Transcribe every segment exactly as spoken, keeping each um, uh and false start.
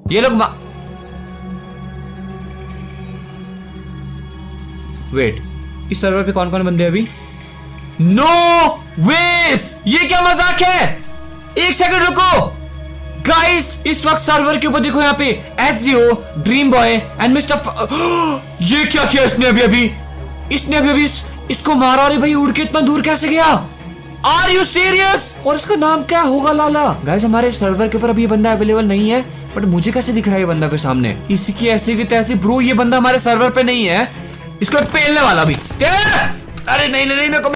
ये लोग वेट, इस सर्वर पे कौन कौन बंदे अभी? नो वेस, ये क्या मजाक है? एक सेकंड रुको गाइस, इस वक्त सर्वर के ऊपर देखो यहाँ पे एसजीओ, ड्रीम बॉय एंड मिस्टर। ये क्या किया इसने अभी अभी? इसने अभी अभी इस, इसको मारा। अरे भाई उड़ के इतना दूर कैसे गया? Are you serious? और इसका नाम क्या होगा लाला? गाइस हमारे सर्वर के ऊपर अभी ये बंदा अवेलेबल नहीं है, बट मुझे कैसे दिख रहा है ये बंदा फिर सामने? इसकी ऐसी की तैसी। ब्रो ये बंदा हमारे सर्वर पे नहीं है, इसको पेलने वाला भी। अरे नहीं नहीं नहीं,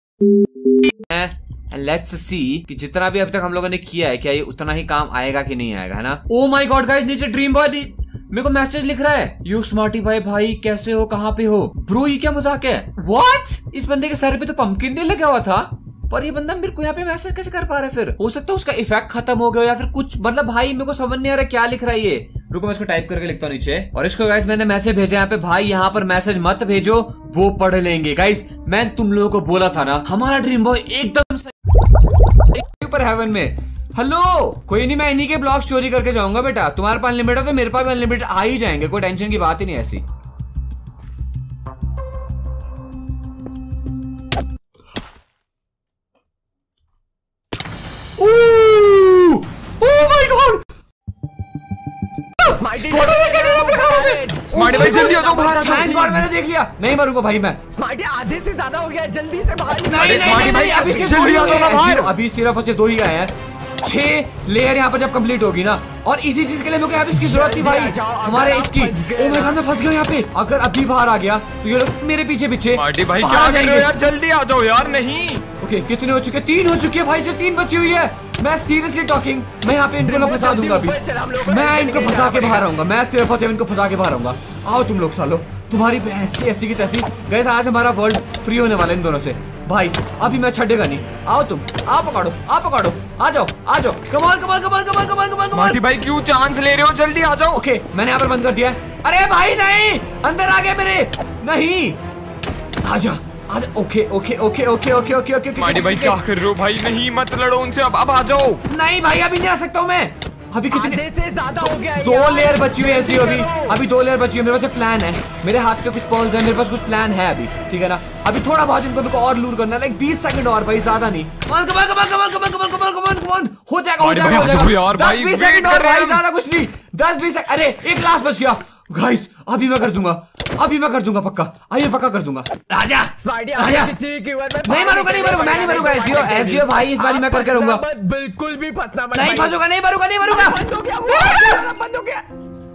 लेट्स सी कि जितना भी अब तक हम लोगों ने किया है क्या ये उतना ही काम आएगा कि नहीं आएगा, है ना? ओ माय गॉड गाइस, नीचे ड्रीम बॉय मेरे को मैसेज लिख रहा है, यू स्मार्टी भाई भाई कैसे हो, कहाँ पे हो? ब्रो ये क्या मजाक है? व्हाट? इस बंदे के सर पे तो पंपकिन नहीं लगा हुआ था, पर ये बंदा मेरे को यहाँ पे मैसेज कैसे कर पा रहा है? फिर हो सकता है उसका इफेक्ट खत्म हो गया या फिर कुछ, मतलब भाई मेरे को समझ नहीं आ रहा क्या लिख रहा है ये। रुको मैं इसको टाइप करके लिखता हूँ नीचे। और इसको गाइस मैंने मैसेज भेजा यहाँ पे, भाई यहाँ पर मैसेज मत भेजो, वो पढ़ लेंगे। गाइस मैं तुम लोगों को बोला था ना, हमारा ड्रीम बॉय एकदम ऊपर हेवन में। हेलो, कोई नहीं, मैं इन्हीं के ब्लॉग चोरी करके जाऊंगा बेटा। तुम्हारे पास अनलिमिटेड है तो मेरे पास भी अनलिमिटेड आ ही जाएंगे, कोई टेंशन की बात ही नहीं ऐसी। स्मार्टी भाई जल्दी आ जाओ बाहर आ जाओ। मैंने देख लिया, नहीं मरूंगा भाई मैं। स्मार्टी आधे से ज्यादा हो गया, जल्दी से बाहर। नहीं नहीं नहीं, अभी सिर्फ जल्दी आ जाओ बाहर। अभी सिर्फ और सिर्फ दो ही गए हैं। छह लेयर यहाँ पर जब कंप्लीट होगी ना, और इसी चीज के लिए मुझे अभी इसकी जरूरत थी भाई, हमारे इसकी। ओ मेरे घर में फंस गया यहाँ पे। अगर अभी बाहर आ गया तो ये लोग मेरे पीछे पीछे भाई क्या कर रहे हो यार, जल्दी आ जाओ यार। नहीं ओके, कितने हो चुके? तीन हो चुके हैं भाई, से तीन बची हुई है। मैं सीरियसली टॉकिंग, मैं यहाँ पे इनको फंसा दूंगा अभी। मैं इनको फंसा के बाहर आऊंगा, मैं सिर्फ और सिर्फ इनको फंसा के बाहर आऊंगा। आओ तुम लोग सालो, तुम्हारी ऐसी ऐसी की तैसी। गाइस आज हमारा वर्ल्ड फ्री होने वाला है इन दोनों से भाई, अभी मैं छड़ेगा नहीं। आओ तुम, आप पकड़ो, आप पकड़ो, आ जाओ आ जाओ। कमाल कमाल कमाल कमाल कमाल कमाल कमाल भाई क्यों चांस ले रहे हो, जल्दी आ जाओ। ओके मैंने यहाँ पर बंद कर दिया। अरे भाई नहीं, अंदर आ गए मेरे। नहीं आजा आजा। Okay okay okay okay okay okay okay smarty भाई क्या कर रहे हो भाई? नहीं मत लड़ो उनसे, अब अब आ जाओ। नहीं भाई अभी नहीं आ सकता हूँ मैं, अभी कितने से ज्यादा हो गया। दो लेयर बची हुई है ऐसी होगी, अभी दो लेयर बची हुई है। मेरे पास एक प्लान है, मेरे हाथ पे कुछ पॉल्स है, मेरे पास कुछ प्लान है अभी, ठीक है ना? अभी थोड़ा बहुत इनको मेरे को और लूर करना है, लाइक बीस सेकंड और भाई, ज्यादा नहीं। कमान कमान कमान कमान कमान कमान कमान कमान कमान हो जाएगा हो जाएगा हो जाएगा। दस बीस सेकंड और भाई, ज्यादा कुछ नहीं, दस बीस सेकंड। अरे एक लास्ट बच गया गाइस, अभी मैं कर दूंगा, अभी मैं कर दूंगा पक्का, अभी मैं पक्का कर दूंगा। राजा राजा नहीं मरूंगा, नहीं मरूंगा, मैं नहीं मरूंगा। एसजीओ एसजीओ भाई इस बार मैं करके रहूंगा, बिल्कुल भी फंसना मत। नहीं फंसूंगा, नहीं मरूंगा, नहीं मरूंगा। बंद हो गया, बंद हो गया।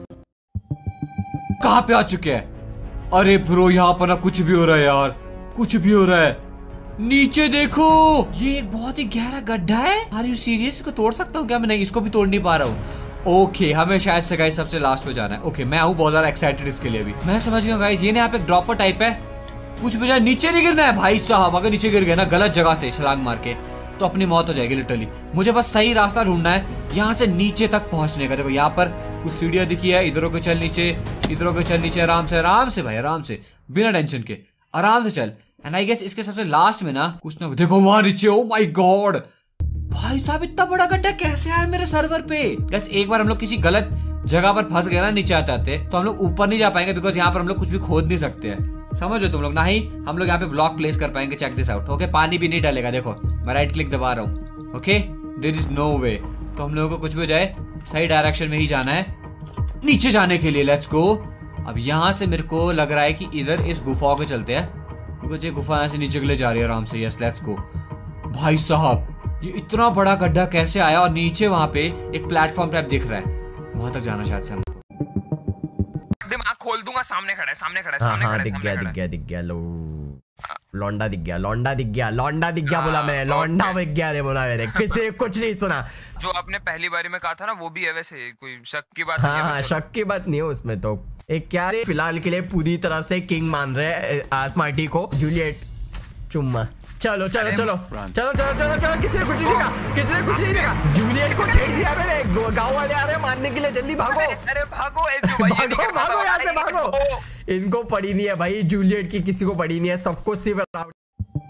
कहाँ पे आ चुके हैं? अरे ब्रो यहाँ पर ना कुछ भी हो रहा है यार, कुछ भी हो रहा है। नीचे देखो, ये एक बहुत ही गहरा गड्ढा है। Are you serious? इसको तोड़ सकता हूँ क्या मैं? नहीं, इसको भी तोड़ नहीं पा रहा हूँ। ओके okay, हमें शायद से गाइस सबसे लास्ट पे जाना है। ओके okay, मैं हूँ बहुत ज्यादा एक्साइटेड इसके लिए भी। मैं समझ गया गाइस, ये ना यहाँ पे एक ड्रॉपर टाइप है, कुछ बजाय नीचे नहीं गिरना है भाई साहब। अगर नीचे गिर गए ना गलत जगह से छलांग मार के तो अपनी मौत हो जाएगी लिटरली। मुझे बस सही रास्ता ढूंढना है यहाँ से नीचे तक पहुंचने का। देखो यहाँ पर कुछ सीढ़ियां दिखी है, इधरों को चल नीचे, इधरों को चल नीचे, आराम से आराम से भाई, आराम से, बिना टेंशन के आराम से चल। एंड आई गेस इसके सबसे लास्ट में ना कुछ ना, देखो वहां नीचे। ओ माय गॉड भाई साहब, इतना बड़ा गड्ढा कैसे आया मेरे सर्वर पे? बस एक बार हम लोग किसी गलत जगह पर फंस गए ना नीचे आते आते, तो हम लोग ऊपर नहीं जा पाएंगे, बिकॉज यहाँ पर हम लोग कुछ भी खोद नहीं सकते हैं। समझो तुम लोग ना ही हम लोग यहाँ पे ब्लॉक प्लेस कर पाएंगे। Check this out. ओके पानी भी नहीं डालेगा, देखो मैं राइट क्लिक दबा रहा हूँ। Okay there is no way, तो हम लोगों को कुछ भी हो जाए सही डायरेक्शन में ही जाना है नीचे जाने के लिए। Let's go. अब यहाँ से मेरे को लग रहा है कि इधर इस गुफा पे चलते हैं, बिकॉज ये गुफा यहाँ से नीचे के लिए जा रही है आराम से। Yes let's go. भाई साहब ये इतना बड़ा गड्ढा कैसे आया? और नीचे वहां पे एक प्लेटफॉर्म टाइप दिख रहा है, वहां तक जाना शायद से हमको। दिमाग खोल दूंगा, सामने खड़ा है, सामने खड़ा है, हाँ, सामने हाँ, खड़ा है, दिख सामने गया खड़ा दिख गया दिख गया लो लौंडा दिख गया, लौंडा दिख गया, लौंडा दिख गया बोला मैं, लौंडा दिख गया रे बोला मैंने, किसी ने कुछ नहीं सुना। जो आपने पहली बारी में कहा था ना वो भी है वैसे, कोई शक की बात हाँ हाँ शक की बात नहीं है उसमें। तो एक क्या रे फिलहाल के लिए पूरी तरह से किंग मान रहे हैं स्मार्टी को। जूलियट चुम्मा। चलो चलो चलो चलो चलो चलो चलो किसी ने कुछ नहीं देखा, किसी ने कुछ नहीं देखा। जूलियट को छेड़ दिया मैंने, गांव वाले आ रहे हैं मारने के लिए, जल्दी भागो। अरे भागो भागो भागो यहाँ से भागो। इनको पड़ी नहीं है भाई, जूलियट की किसी को पड़ी नहीं है, सबको सिर्फ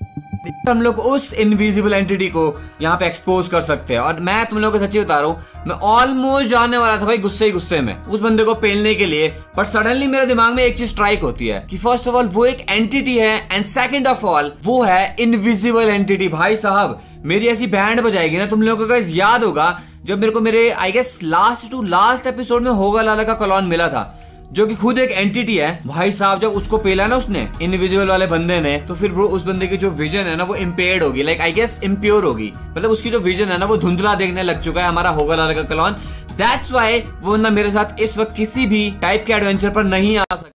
हम लोग उस इनविजिबल एंटिटी को यहाँ पे एक्सपोज कर सकते हैं। और मैं तुम लोगों को सच्ची बता रहा हूँ, मैं ऑलमोस्ट जाने वाला था भाई गुस्से ही गुस्से में उस बंदे को पेलने के लिए, बट सडनली मेरे दिमाग में एक चीज स्ट्राइक होती है कि फर्स्ट ऑफ ऑल वो एक एंटिटी है एंड सेकंड ऑफ ऑल वो है इनविजिबल एंटिटी। भाई साहब मेरी ऐसी बैंड बजाएगी ना, तुम लोगों को याद होगा जब मेरे को मेरे I guess last to last episode में होगा लाला का कलॉन मिला था, जो कि खुद एक एंटिटी है। भाई साहब जब उसको पेला ना उसने इनविजिबल वाले बंदे ने, तो फिर ब्रो उस बंदे की जो विजन है ना वो इम्पेयर्ड होगी, लाइक आई गेस इम्प्योर होगी, मतलब उसकी जो विजन है ना वो धुंधला देखने लग चुका है हमारा होगा लाला का कलॉन। दैट्स व्हाई वो बंदा मेरे साथ इस वक्त किसी भी टाइप के एडवेंचर पर नहीं आ सकता।